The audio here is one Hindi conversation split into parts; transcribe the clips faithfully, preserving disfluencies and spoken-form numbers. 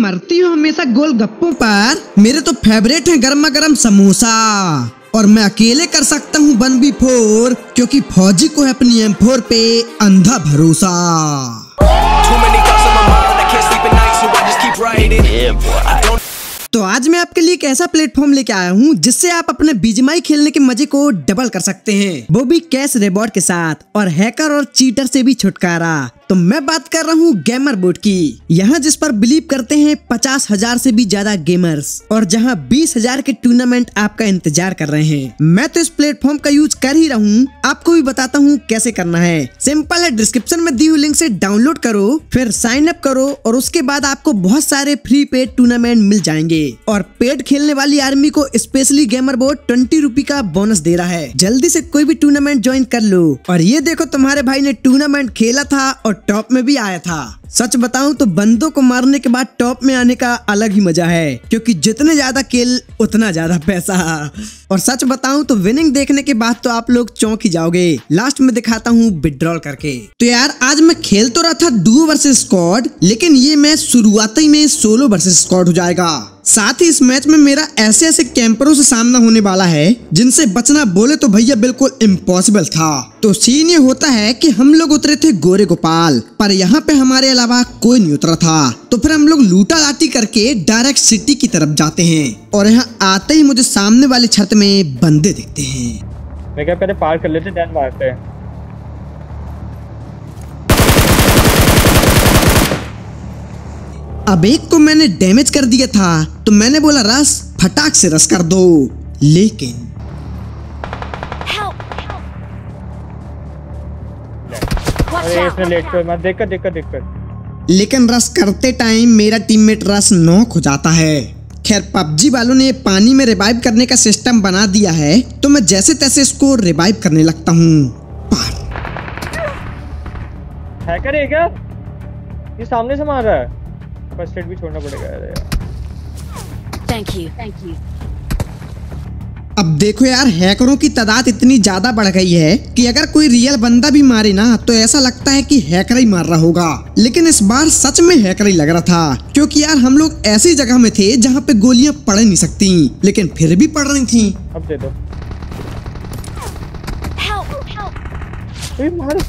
मरती हो हमेशा गोलगप्पों पर, मेरे तो फेवरेट है गर्मा गर्म समोसा। और मैं अकेले कर सकता हूँ वन बी फोर, क्योंकि फौजी को है अपनी एम फोर पे अंधा भरोसा। तो आज मैं आपके लिए एक ऐसा प्लेटफॉर्म लेके आया हूँ जिससे आप अपने बीजीएमआई खेलने के मजे को डबल कर सकते हैं, वो भी कैश रिवॉर्ड के साथ और हैकर और चीटर से भी छुटकारा। तो मैं बात कर रहा हूँ गेमर बोट की, यहाँ जिस पर बिलीव करते हैं पचास हजार से भी ज्यादा गेमर्स, और जहाँ बीस हजार के टूर्नामेंट आपका इंतजार कर रहे हैं। मैं तो इस प्लेटफॉर्म का यूज कर ही रहा हूँ, आपको भी बताता हूँ कैसे करना है। सिंपल है, डिस्क्रिप्शन में दी हुई लिंक से डाउनलोड करो, फिर साइन अप करो और उसके बाद आपको बहुत सारे फ्री पेड टूर्नामेंट मिल जाएंगे। और पेड खेलने वाली आर्मी को स्पेशली गेमर बोट ट्वेंटी रूपी का बोनस दे रहा है। जल्दी से कोई भी टूर्नामेंट ज्वाइन कर लो। और ये देखो तुम्हारे भाई ने टूर्नामेंट खेला था और टॉप में भी आया था। सच बताऊं तो बंदों को मारने के बाद टॉप में आने का अलग ही मजा है, क्योंकि जितने ज्यादा किल उतना ज्यादा पैसा। और सच बताऊं तो विनिंग देखने के बाद तो आप लोग चौंक ही जाओगे। लास्ट में दिखाता हूँ विड्रॉल करके। तो यार आज मैं खेल तो रहा था डुओ वर्सेस स्क्वाड, लेकिन ये मैच शुरुआती में सोलो वर्सेस स्क्वाड हो जाएगा। साथ ही इस मैच में मेरा ऐसे ऐसे कैंपरों से सामना होने वाला है जिनसे बचना बोले तो भैया बिल्कुल इम्पॉसिबल था। तो सीन ये होता है कि हम लोग उतरे थे गोरे गोपाल, पर यहाँ पे हमारे अलावा कोई नहीं उतरा था। तो फिर हम लोग लूटा लाटी करके डायरेक्ट सिटी की तरफ जाते हैं, और यहाँ आते ही मुझे सामने वाली छत में बंदे दिखते हैं। मैं क्या पहले पार कर लेते देन मारते हैं। अब एक को मैंने डैमेज कर दिया था, तो मैंने बोला रस फटाक से रस कर दो, लेकिन अरे इसने लेट कर मत देख कर देख कर देख कर लेकिन रस करते टाइम मेरा टीममेट रस नॉक हो जाता है। खैर पबजी वालों ने पानी में रिवाइव करने का सिस्टम बना दिया है, तो मैं जैसे तैसे इसको रिवाइव करने लगता हूँ। पर हैकर है क्या? ये सामने से मार रहा है। फर्स्ट एड भी छोड़ना पड़ेगा यार। Thank you thank you. अब देखो यार, हैकरों की तादाद इतनी ज्यादा बढ़ गई है कि अगर कोई रियल बंदा भी मारे ना तो ऐसा लगता है कि हैकर ही मार रहा होगा। लेकिन इस बार सच में हैकर ही लग रहा था, क्योंकि यार हम लोग ऐसी जगह में थे जहाँ पे गोलियां पड़ नहीं सकती, लेकिन फिर भी पड़ रही थी। अब दे दो। Help, help. ए, मार।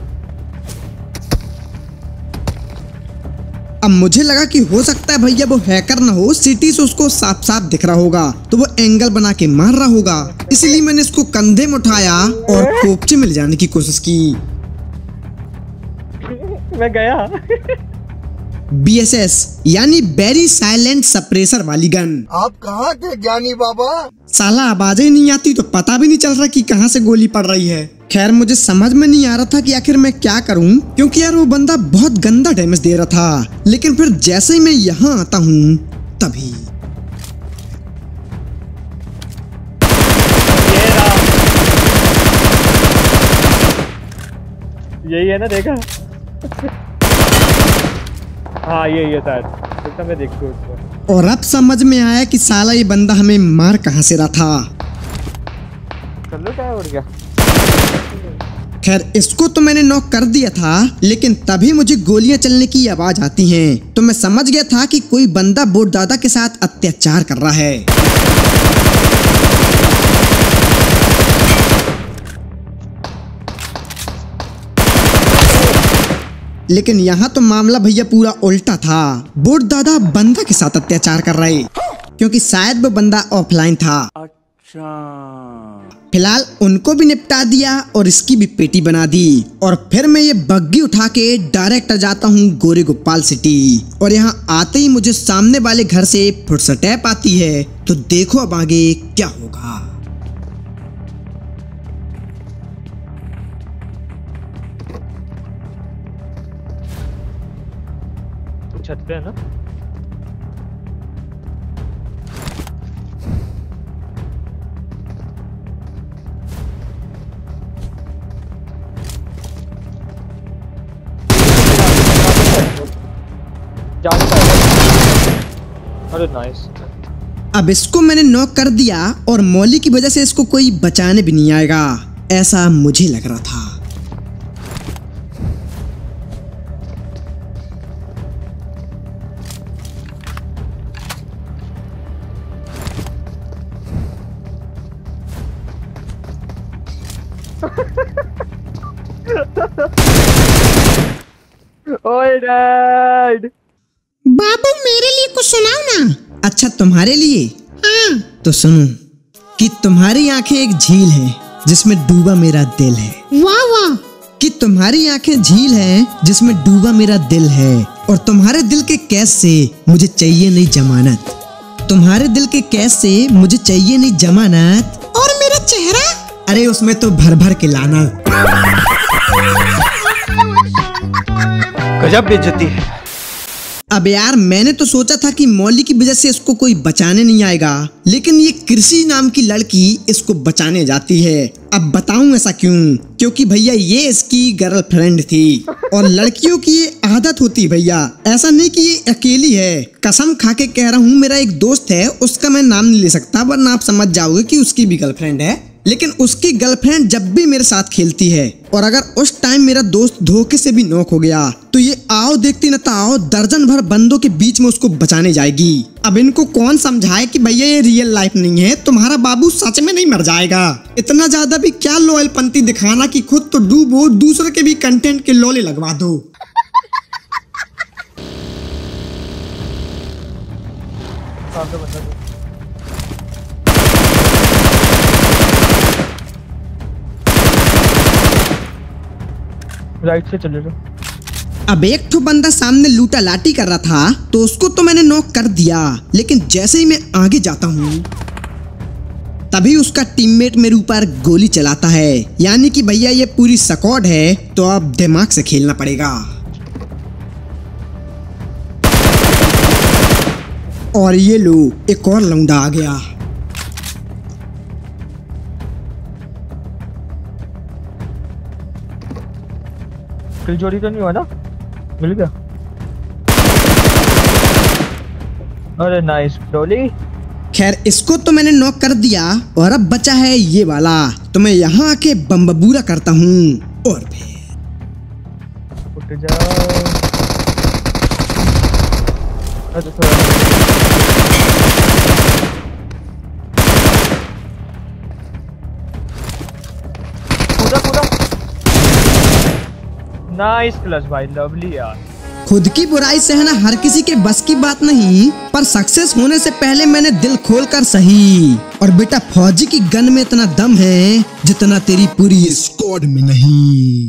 अब मुझे लगा कि हो सकता है भैया वो हैकर ना हो, सिटी से उसको साफ साफ दिख रहा होगा, तो वो एंगल बना के मार रहा होगा। इसलिए मैंने इसको कंधे में उठाया और कोपचे में ले जाने की कोशिश की। मैं गया। बी एस एस यानी वेरी साइलेंट सप्रेसर वाली गन। आप कहाँ थे ज्ञानी बाबा? साला आवाजें नहीं आती तो पता भी नहीं चल रहा कि कहाँ से गोली पड़ रही है। खैर मुझे समझ में नहीं आ रहा था कि आखिर मैं क्या करूं, क्योंकि यार वो बंदा बहुत गंदा डैमेज दे रहा था। लेकिन फिर जैसे ही मैं यहाँ आता हूँ तभी यही है ना, देखा? हाँ यही है शायद। तो मैं देखूं उसको। और अब समझ में आया कि साला ये बंदा हमें मार कहाँ से रहा था। कर लो क्या, उड़ गया। खैर इसको तो मैंने नॉक कर दिया था, लेकिन तभी मुझे गोलियां चलने की आवाज आती हैं, तो मैं समझ गया था कि कोई बंदा बोट दादा के साथ अत्याचार कर रहा है। लेकिन यहाँ तो मामला भैया पूरा उल्टा था। बोट दादा बंदा के साथ अत्याचार कर रहे, क्योंकि शायद वो बंदा ऑफलाइन था। फिलहाल उनको भी निपटा दिया और इसकी भी पेटी बना दी। और फिर मैं ये बग्गी उठा के डायरेक्ट आ जाता हूँ गोरे गोपाल सिटी। और यहाँ आते ही मुझे सामने वाले घर से फुटस्टेप आती है, तो देखो अब आगे क्या होगा। छत पे है ना? अरे नाइस। अब इसको मैंने नॉक कर दिया और मौली की वजह से इसको कोई बचाने भी नहीं आएगा, ऐसा मुझे लग रहा था। ओए डैड। बाबू मेरे लिए कुछ सुनाओ ना। अच्छा तुम्हारे लिए? हाँ। तो सुनो कि तुम्हारी आंखें एक झील है जिसमें डूबा मेरा दिल है। वाह वाह। कि तुम्हारी आंखें झील है जिसमें डूबा मेरा दिल है, और तुम्हारे दिल के कैद से मुझे चाहिए नहीं जमानत। तुम्हारे दिल के कैद से मुझे चाहिए नहीं जमानत। और मेरा चेहरा? अरे उसमें तो भर भर के लाना। गजब बेइज्जती है। अब यार मैंने तो सोचा था कि मौली की वजह से इसको कोई बचाने नहीं आएगा, लेकिन ये कृषि नाम की लड़की इसको बचाने जाती है। अब बताऊं ऐसा क्यों? क्योंकि भैया ये इसकी गर्लफ्रेंड थी, और लड़कियों की ये आदत होती भैया। ऐसा नहीं कि ये अकेली है, कसम खा के कह रहा हूँ। मेरा एक दोस्त है, उसका मैं नाम नहीं ले सकता वरना आप समझ जाओगे कि उसकी भी गर्लफ्रेंड है। लेकिन उसकी गर्लफ्रेंड जब भी मेरे साथ खेलती है, और अगर उस टाइम मेरा दोस्त धोखे से भी नॉक हो गया, तो ये आओ देखती न तो आओ दर्जन भर बंदों के बीच में उसको बचाने जाएगी। अब इनको कौन समझाए कि भैया ये रियल लाइफ नहीं है, तुम्हारा बाबू सच में नहीं मर जाएगा। इतना ज्यादा भी क्या लॉयल पंती दिखाना कि खुद तो डूबो, दूसरे के भी कंटेंट के लोले लगवा दो। राइट से चले जाओ। अब एक तो बंदा सामने लूटा लाटी कर रहा था, तो उसको तो मैंने नॉक कर दिया, लेकिन जैसे ही मैं आगे जाता हूँ तभी उसका टीममेट मेरे ऊपर गोली चलाता है। यानी कि भैया ये पूरी स्क्वाड है, तो अब दिमाग से खेलना पड़ेगा। और ये लो एक और लौंडा आ गया। चोरी तो नहीं हुआ ना? मिल गया। अरे नाइस डोली। खैर इसको तो मैंने नॉक कर दिया, और अब बचा है ये वाला। तो मैं यहाँ आके बम्बबूरा करता हूँ, और फिर उठ जाओ। अच्छा थोड़ा कूदा कूदा। नाइस क्लच भाई, लवली यार। खुद की बुराई सहना हर किसी के बस की बात नहीं, पर सक्सेस होने से पहले मैंने दिल खोल कर सही। और बेटा फौजी की गन में इतना दम है जितना तेरी पूरी स्क्वाड में नहीं।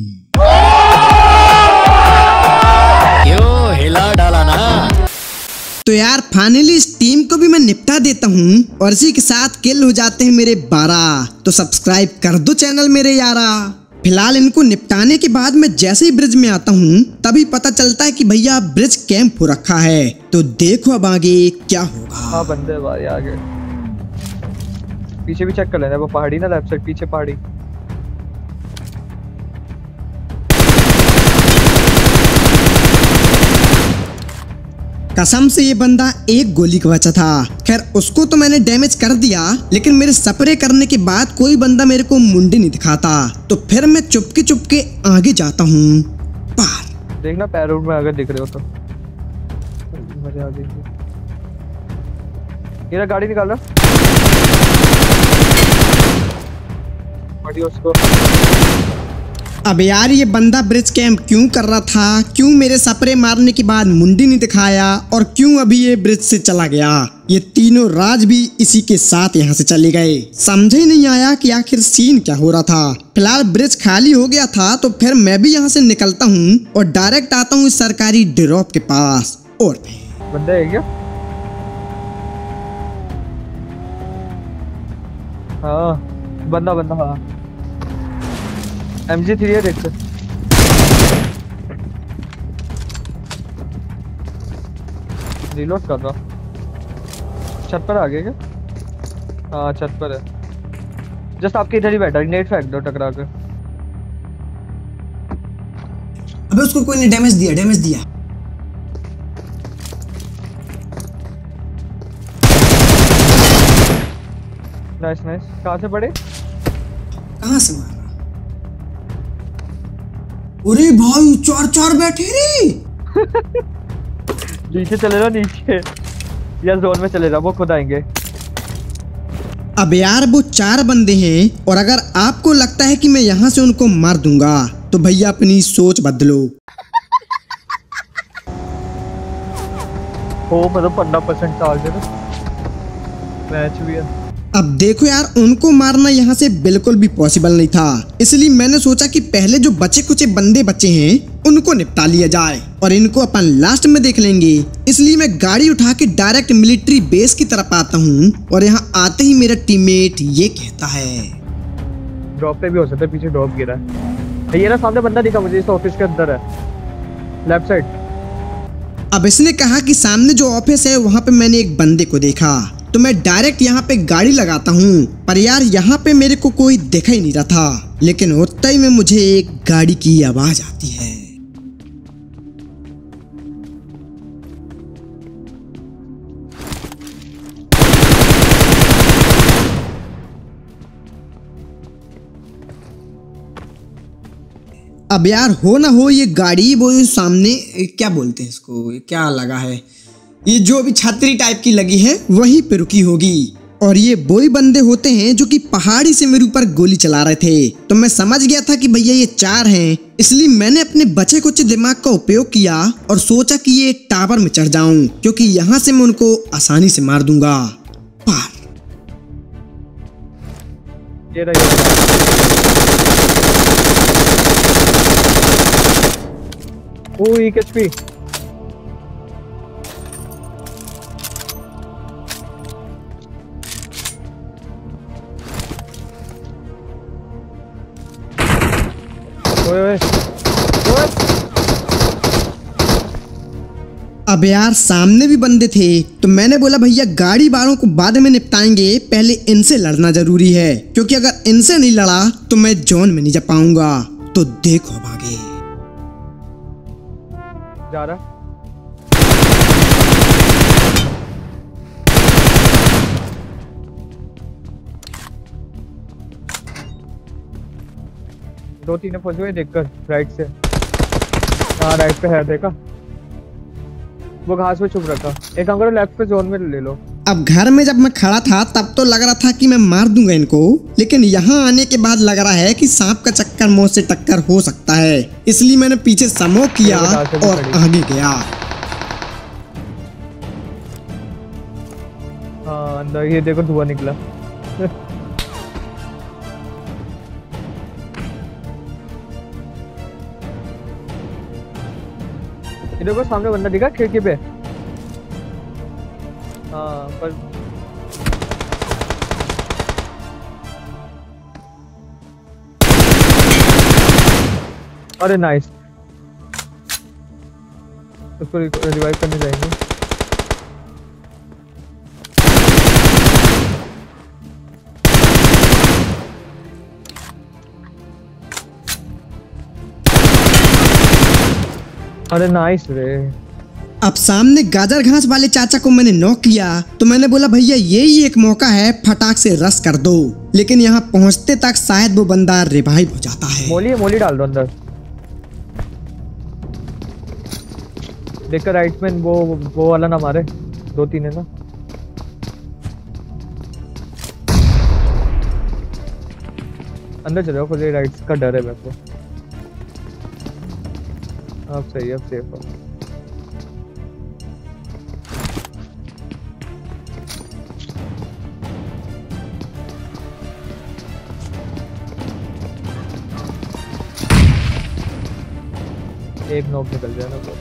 क्यों हिला डाला ना? तो यार फाइनली इस टीम को भी मैं निपटा देता हूँ, और इसी के साथ किल हो जाते हैं मेरे बारह। तो सब्सक्राइब कर दो चैनल मेरे यारा। फिलहाल इनको निपटाने के बाद मैं जैसे ही ब्रिज में आता हूँ तभी पता चलता है कि भैया ब्रिज कैंप हो रखा है। तो देखो अब आगे क्या होगा। हाँ बंदे भाई आगे पीछे भी चेक कर लेना। वो पहाड़ी ना, लेफ्ट साइड पीछे पहाड़ी। कसम से ये बंदा एक गोली का बचा था। खैर उसको तो मैंने डैमेज कर दिया, लेकिन मेरे स्प्रे करने के बाद कोई बंदा मेरे को मुंडी नहीं दिखाता। तो फिर मैं चुपके चुपके आगे जाता हूँ पार। देखना पैरों में अगर दिख रहे हो तो मजा आ जाएगी। ये गाड़ी निकाल रहा उसको। अब यार ये बंदा ब्रिज कैंप क्यों कर रहा था? क्यों मेरे सपरे मारने के बाद मुंडी नहीं दिखाया? और क्यों अभी ये ब्रिज से चला गया? ये तीनों राज भी इसी के साथ यहाँ से चले गए। समझ ही नहीं आया कि आखिर सीन क्या हो रहा था। फिलहाल ब्रिज खाली हो गया था, तो फिर मैं भी यहाँ से निकलता हूँ और डायरेक्ट आता हूँ इस सरकारी ड्रॉप के पास। और बंदा है क्या? हाँ बंदा बंदा हाँ एम जी थ्री है, देखते रिलोड कर रहा। छत पर आ गया क्या? हाँ छत पर है, जस्ट आपके इधर ही बैठा। नेट फेंक दो टकरा कर। अबे उसको कोई ने डैमेज दिया, डैमेज दिया। Nice nice. कहाँ से पड़े? कहाँ से मारा? अरे भाई चार चार बैठे रे। नीचे चले जाओ, नीचे या जोन में चले जाओ, वो खुद आएंगे। अब यार वो चार बंदे हैं और अगर आपको लगता है कि मैं यहाँ से उनको मार दूंगा तो भैया अपनी सोच बदलो। ओ मतलब पंद्रह परसेंट चार्ज है मैच भी है। अब देखो यार, उनको मारना यहाँ से बिल्कुल भी पॉसिबल नहीं था, इसलिए मैंने सोचा कि पहले जो बचे कुछ बंदे बचे हैं उनको निपटा लिया जाए और इनको अपन लास्ट में देख लेंगे। इसलिए मैं गाड़ी उठा के डायरेक्ट मिलिट्री बेस की तरफ आता हूँ और यहाँ आते ही मेरा टीममेट ये कहता है ड्रॉप पे भी हो सकता है, पीछे ड्रॉप गिरा है। ये ना सामने बंदा दिखा मुझे, इस ऑफिस के अंदर है लेफ्ट साइड। अब इसने कहा कि सामने जो ऑफिस है वहाँ पे मैंने एक बंदे को देखा, तो मैं डायरेक्ट यहाँ पे गाड़ी लगाता हूँ। पर यार यहाँ पे मेरे को कोई देखा ही नहीं रहा था, लेकिन उतना ही में मुझे एक गाड़ी की आवाज आती है। अब यार हो ना हो ये गाड़ी वो सामने क्या बोलते हैं इसको, क्या लगा है, ये जो भी छतरी टाइप की लगी है वहीं पे रुकी होगी। और ये वही बंदे होते हैं जो कि पहाड़ी से मेरे ऊपर गोली चला रहे थे। तो मैं समझ गया था कि भैया ये चार हैं, इसलिए मैंने अपने बचे कुछ दिमाग का उपयोग किया और सोचा कि ये टावर में चढ़ जाऊं, क्योंकि यहाँ से मैं उनको आसानी से मार दूंगा। पार ये रहा ओ एक एचपी। ओए ओए ओए। अब यार सामने भी बंदे थे, तो मैंने बोला भैया गाड़ी वालों को बाद में निपटाएंगे, पहले इनसे लड़ना जरूरी है, क्योंकि अगर इनसे नहीं लड़ा तो मैं जोन में नहीं जा पाऊंगा। तो देखो अब आगे जा रहा दो तीन फंसे हुए देखकर राइट से। हाँ राइट पे है, देखा वो घास में छुप रखा। एक काम करो लेफ्ट पे जोन में ले लो। अब घर में जब मैं खड़ा था तब तो लग रहा था कि मैं मार दूंगा इनको, लेकिन यहाँ आने के बाद लग रहा है कि सांप का चक्कर मौत से टक्कर हो सकता है, इसलिए मैंने पीछे स्मोक किया और आगे गया। हाँ अंदर ये देखो धुआं निकला। ये देखो सामने बंदा दिखा खिड़की पे। हाँ पर अरे नाइस, उसको रिवाइव करने जाएंगे। अरे नाइस रे। अब सामने गाजर घास वाले चाचा को मैंने नॉक किया, तो मैंने बोला भैया यही एक मौका है, फटाक से रस कर दो। लेकिन यहाँ पहुँचते तक शायद वो बंदा रिवाइव हो जाता है। मोली मोली डाल दो अंदर। देखकर राइट में वो वो वाला ना मारे, दो तीन है ना। अंदर चले जाओ, खुले राइट का डर है मेरे को। अब सही है, अब सेफ हो। एक नॉक निकल जाए ना तो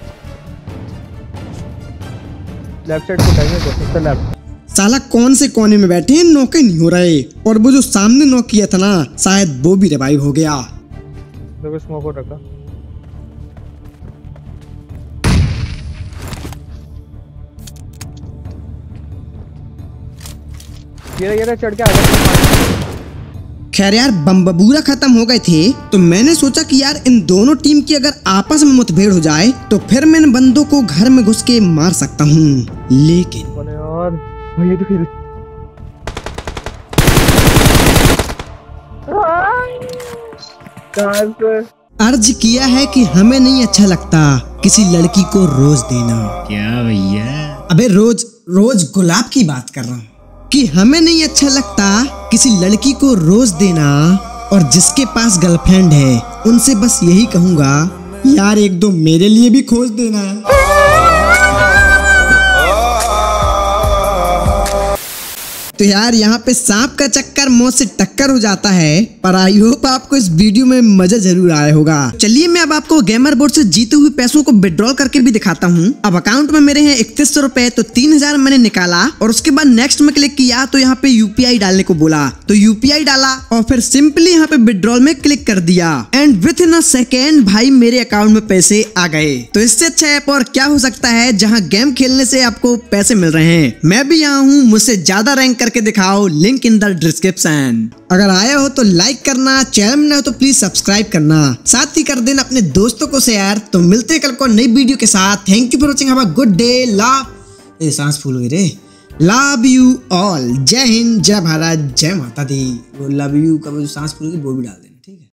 लेफ्ट साइड को टाइम है, लेफ्ट। साला कौन से कोने में बैठे हैं, नॉक ही नहीं हो रहे। और वो जो सामने नॉक किया था ना, शायद वो भी रिवाइव हो गया। देखो स्मोक हो रखा। ये ये चढ़ के आ गया। खैर यार बम्बूरा खत्म हो गए थे, तो मैंने सोचा कि यार इन दोनों टीम की अगर आपस में मुठभेड़ हो जाए तो फिर मैं इन बंदों को घर में घुस के मार सकता हूँ। लेकिन यार ये तो अर्ज किया है कि हमें नहीं अच्छा लगता किसी लड़की को रोज देना। क्या भैया? अबे रोज रोज गुलाब की बात कर रहा हूँ। कि हमें नहीं अच्छा लगता किसी लड़की को रोज देना, और जिसके पास गर्लफ्रेंड है उनसे बस यही कहूंगा, यार एक दो मेरे लिए भी खोज देना। तो यार यहाँ पे सांप का चक्कर मौत से टक्कर हो जाता है, पर आई होप आपको इस वीडियो में मजा जरूर आया होगा। चलिए मैं अब आपको गेमर बोर्ड से जीते हुए पैसों को विड्रॉल करके भी दिखाता हूँ। अब अकाउंट में मेरे हैं इकतीस सौ रुपए, तो तीन हजार मैंने निकाला और उसके बाद नेक्स्ट में क्लिक किया तो यहाँ पे यूपीआई डालने को बोला, तो यूपीआई डाला और फिर सिंपली यहाँ पे विड्रॉल में क्लिक कर दिया and within a second भाई मेरे अकाउंट में पैसे आ गए। तो इससे अच्छा ऐप और क्या हो सकता है जहाँ गेम खेलने से आपको पैसे मिल रहे हैं। मैं भी यहाँ हूँ, मुझसे ज्यादा रैंक करके दिखाओ, लिंक इन द डिस्क्रिप्शन। अगर आया हो तो लाइक करना, चैनल में ना हो तो प्लीज सब्सक्राइब करना, साथ ही कर देना अपने दोस्तों को शेयर। तो मिलते हैं कल को नई वीडियो के साथ। Thank you for watching, have a good day. Love, ए सांस फूल गई रे। Love you all. जय हिंद, जय भारत, जय माता दी। वो लव यू का वो सांस फूल गई वो भी डाल देना, ठीक है।